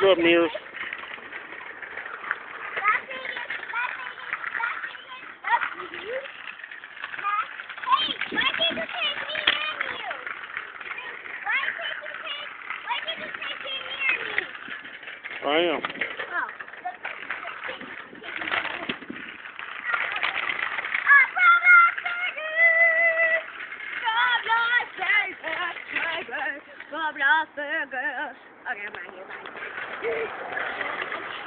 Philip News. I am. Bob Ross Burgers. Okay, I'm not here. Bye.